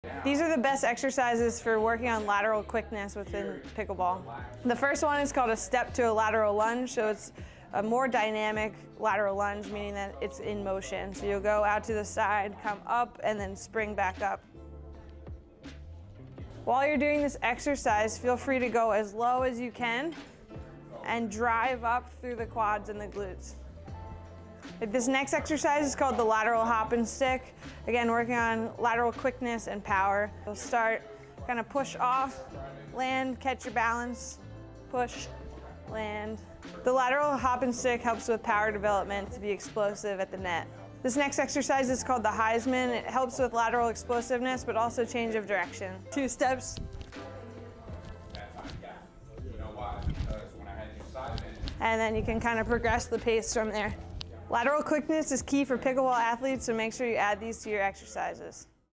These are the best exercises for working on lateral quickness within pickleball. The first one is called a step to a lateral lunge, so it's a more dynamic lateral lunge, meaning that it's in motion. So you'll go out to the side, come up, and then spring back up. While you're doing this exercise, feel free to go as low as you can and drive up through the quads and the glutes. This next exercise is called the lateral hop and stick. Again, working on lateral quickness and power. You'll start, kind of push off, land, catch your balance, push, land. The lateral hop and stick helps with power development to be explosive at the net. This next exercise is called the Heisman. It helps with lateral explosiveness, but also change of direction. 2 steps. And then you can kind of progress the pace from there. Lateral quickness is key for pickleball athletes, so make sure you add these to your exercises.